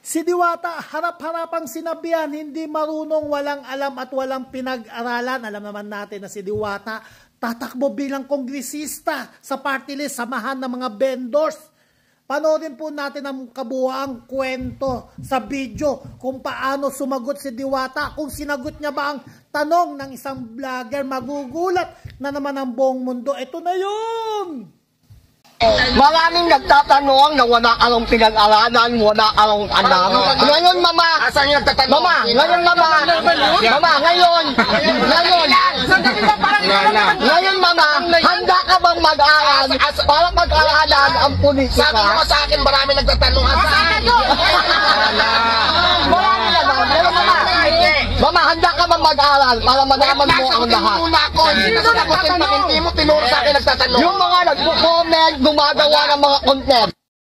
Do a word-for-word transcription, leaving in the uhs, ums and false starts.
Si Diwata, harap-harapang sinabihan, hindi marunong, walang alam at walang pinag-aralan. Alam naman natin na si Diwata tatakbo bilang kongresista sa party list, samahan ng mga vendors. Panoorin po natin ang kabuuang kwento sa video kung paano sumagot si Diwata. Kung sinagot niya ba ang tanong ng isang vlogger, magugulat na naman ang buong mundo. Ito na yun! Maraming nagtatanong na wala kang pinag-aralan, wala kang alam. Ngayon, mama, asan yung nagtatanong? Mama, ngayon, mama, mama, ngayon, ngayon, ngayon, mama, handa ka bang mag-aral para mag-aralan ang politika? Sabi mo sa akin, marami nagtatanong. Asan? Marami na ba? Pero mama, mama, handa ka bang mag-aral para malaman mo ang lahat? Muna ako, hindi na sagutin pag hindi mo tinuro sa akin nagtatanong. Yung mga nagpo-comment, gumagawa ng mga content.